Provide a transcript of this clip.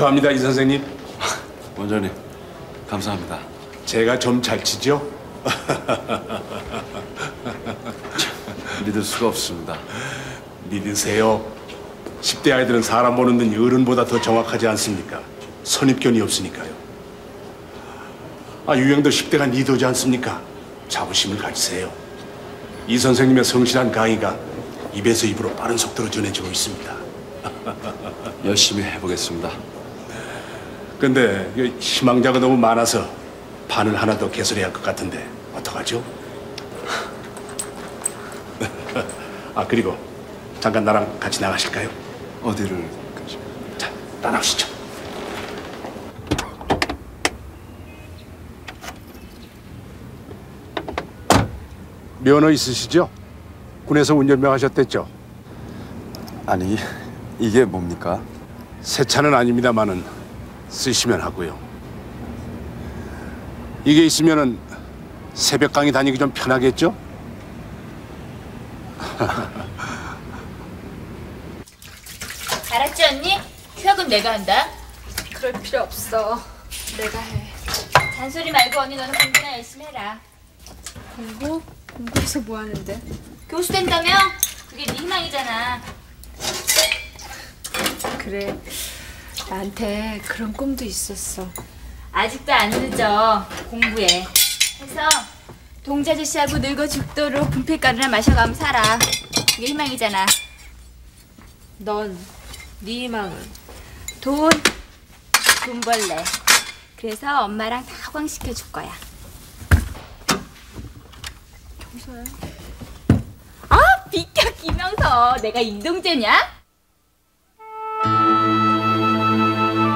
축하합니다, 이 선생님. 원장님, 감사합니다. 제가 좀 잘 치죠? 믿을 수가 없습니다. 믿으세요. 10대 아이들은 사람 보는 눈이 어른보다 더 정확하지 않습니까? 선입견이 없으니까요. 유행도 10대가 리더지 않습니까? 자부심을 가지세요. 이 선생님의 성실한 강의가 입에서 입으로 빠른 속도로 전해지고 있습니다. 열심히 해보겠습니다. 근데 희망자가 너무 많아서 판을 하나 더 개설해야 할 것 같은데 어떡하죠? 그리고 잠깐 나랑 같이 나가실까요? 어디를? 자, 따라오시죠. 면허 있으시죠? 군에서 운전병 하셨댔죠? 아니, 이게 뭡니까? 새 차는 아닙니다만은 쓰시면 하고요. 이게 있으면은 새벽 강의 다니기 좀 편하겠죠? 알았지 언니? 휴학은 내가 한다. 그럴 필요 없어. 내가 해. 잔소리 말고 언니 너는 공부나 열심히 해라. 공부? 공부해서 뭐 하는데? 교수 된다며? 그게 네 희망이잖아. 그래. 나한테 그런 꿈도 있었어. 아직도 안 늦어. 공부해. 해서 동자 아저씨하고 늙어 죽도록 분필가루나 마셔가며 살아. 그게 희망이잖아. 넌, 네 희망은? 돈 벌래. 그래서 엄마랑 다 호강시켜 줄 거야. 경서야? 비켜 김영서. 내가 임동재냐?